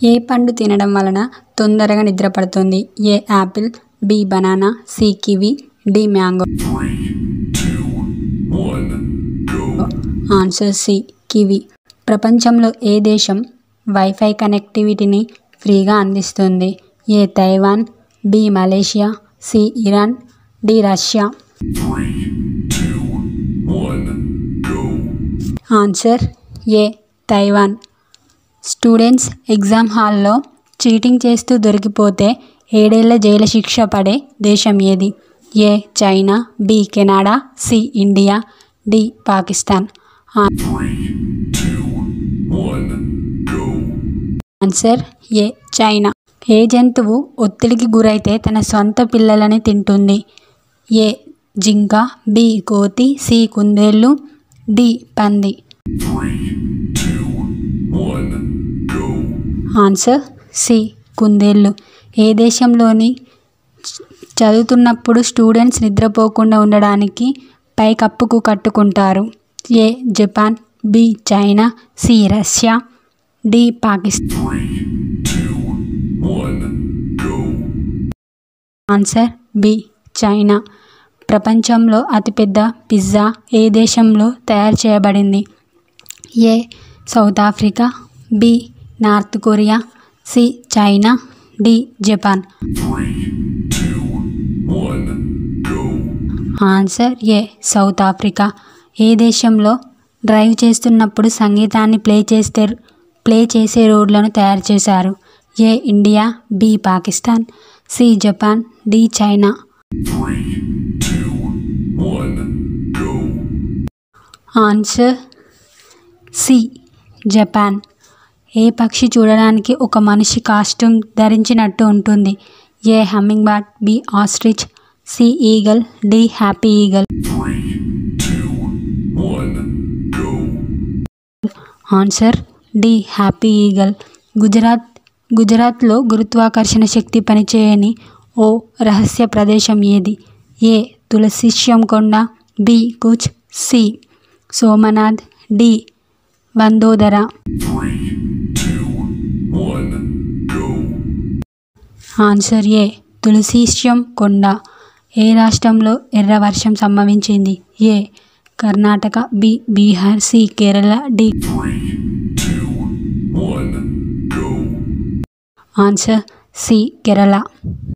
ఏ పండు తినడం వలన తొందరగా నిద్ర పడుతుంది? A apple, B banana, C kiwi, D mango. Answer C kiwi. ప్రపంచంలో ఏ దేశం వైఫై కనెక్టివిటీని ఫ్రీగా అందిస్తుంది? A Taiwan, B Malaysia, C Iran, D Russia. Answer A Taiwan. Students exam హాల్లో చీటింగ్ చేస్తూ దొరికిపోతే 7 ఏళ్ల జైలు శిక్ష పడే దేశం ఏది? A China, B Canada, C India, D Pakistan. Answer A China. ఏ జంతువు ఒత్తిడికి గురైతే తన సొంత పిల్లలని తింటుంది? ఏ జింక, బి కోతి, సి కుందేళ్ళు, డి పంది. ఆన్సర్ సి కుందేళ్ళు. ఏ దేశంలోని చదువుతున్నప్పుడు స్టూడెంట్స్ నిద్రపోకుండా ఉండడానికి పైకప్పుకు కట్టుకుంటారు? A Japan, B China, C Russia, D Pakistan. Answer B China. ప్రపంచంలో అతిపెద్ద పిజ్జా ఏ దేశంలో తయారు చేయబడింది? A South Africa, B North Korea, C China, D Japan. Answer A South Africa. ఏ దేశంలో డ్రైవ్ చేస్తున్నప్పుడు సంగీతాన్ని ప్లే చేసే రోడ్లను తయారు చేశారు? A India, B Pakistan, C Japan, D China. Answer C Japan. ఏ పక్షి చూడడానికి ఒక మనిషి కాస్ట్యూమ్ ధరించినట్టు ఉంటుంది? A humming bird, B ostrich, C eagle, D harpy eagle. Answer D harpy eagle. గుజరాత్లో గురుత్వాకర్షణ శక్తి పనిచేయని ఓ రహస్య ప్రదేశం ఏది? ఏ తులసిశ్యం కొండ, B Kutch, C Somnath, D Vadodara. Answer A Tulsishyam కొండ. ఏ రాష్ట్రంలో ఎర్ర వర్షం సంభవించింది? A Karnataka, B Bihar, C Kerala, D. Answer C Kerala.